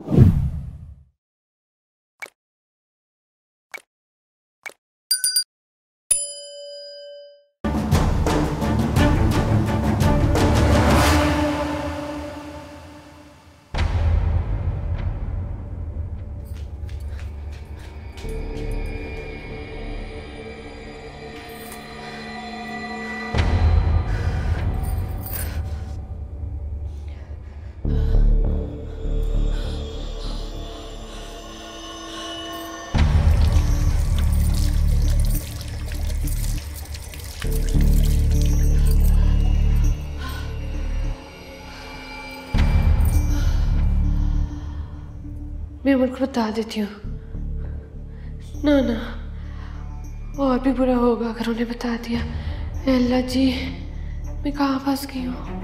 मैं उमर को बता देती हूँ। ना ना, और भी बुरा होगा अगर उन्हें बता दिया। अल्लाह जी, मैं कहाँ फंस गई हूँ।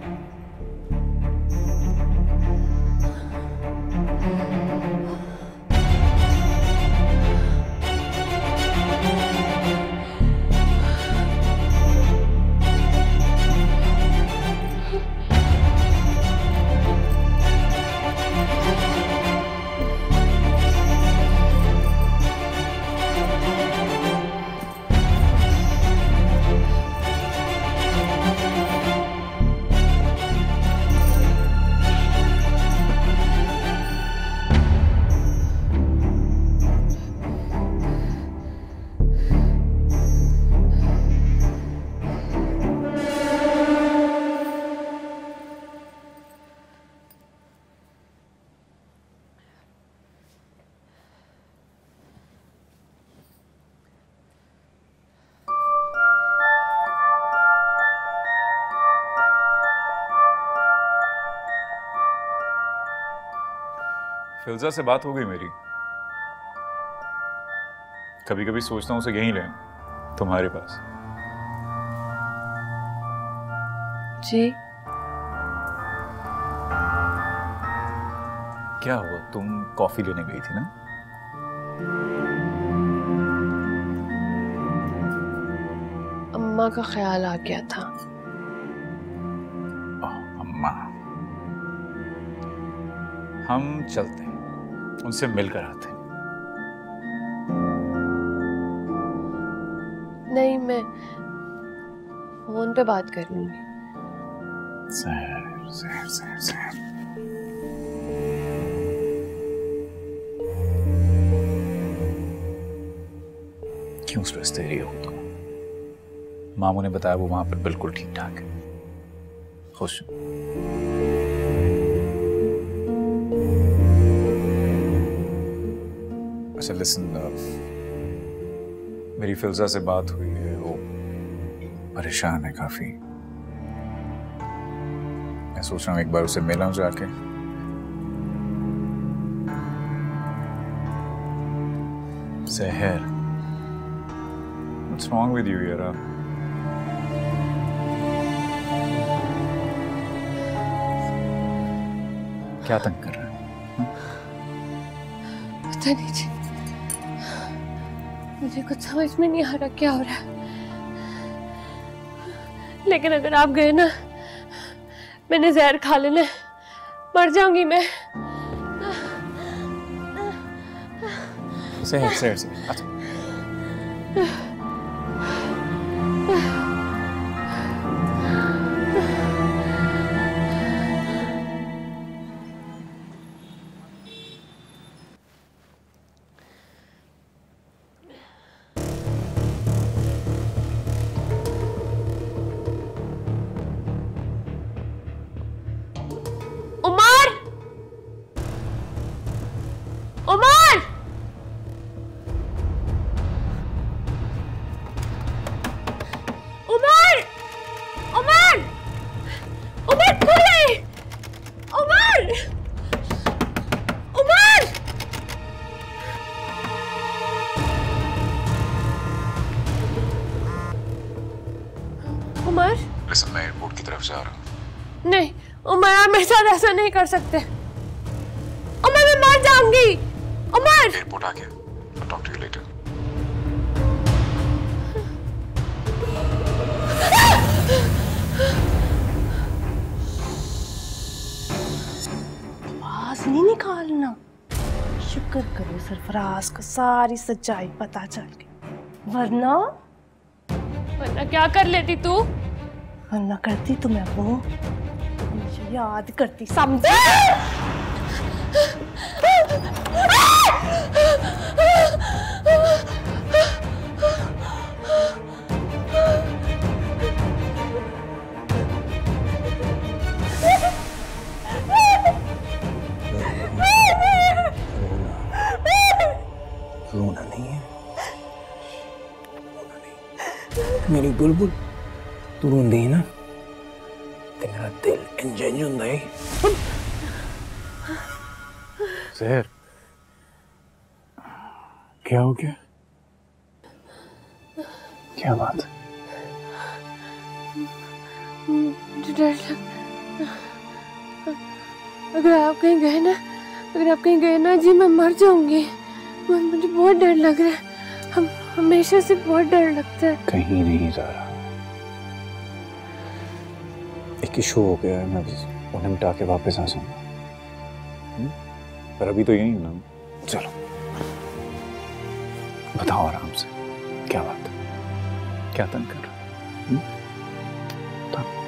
फिल्जा से बात हो गई मेरी। कभी कभी सोचता हूँ उसे यहीं ले तुम्हारे पास। जी क्या हुआ, तुम कॉफी लेने गई थी ना? अम्मा का ख्याल आ गया था। अम्मा, हम चलते हैं, उनसे मिलकर आते हैं। नहीं, मैं फोन पे बात कर लूंगी। सहर सहर सहर सहर। क्यों स्ट्रेस दे रही हो तुम? मामू ने बताया वो वहां पर बिल्कुल ठीक ठाक है, खुश। अच्छा लिसन, मेरी फिल्जा से बात हुई है, वो परेशान है काफी। मैं सोच रहा हूँ एक बार उसे मिलाऊं जाके। सहर, what's wrong with you यार? क्या तंग कर रहा है? पता नहीं जी, मुझे कुछ समझ में नहीं आ रहा क्या हो रहा है। लेकिन अगर आप गए ना, मैंने जहर खा लेना, मर जाऊंगी मैं। सहर सहर सहर, अच्छा। लिसन, मैं एयरपोर्ट की तरफ जा रहा हूँ। नहीं उमर, आप मेरे साथ ऐसा नहीं कर सकते। उमर, मैं मर जाऊंगी। उमर, एयरपोर्ट आ गया। I'll talk to you later. आवाज राज नहीं निकालना। शुक्र करो सरफराज को सारी सच्चाई पता चल गई, वरना क्या कर लेती तू? वरना करती तो मैं वो मुझे याद करती, समझे? रोना नहीं है, रोना नहीं। मेरी बुलबुल तू रोंदी है ना ते मेरा दिल इंजन होंदा है। जहर, क्या हो गया? क्या बात है? मुझे डर लगता, अगर आप कहीं गए ना, जी मैं मर जाऊंगी। मुझे बहुत डर लग रहा है, हम हमेशा से बहुत डर लगता है। कहीं नहीं जा रहा, एक इशू हो गया है, मैं उन्हें मिटा के वापस आ जाऊंगा। पर अभी तो यही हूं ना। चलो बताओ आराम से, क्या बात है, क्या तंग कर रहा है? बताओ।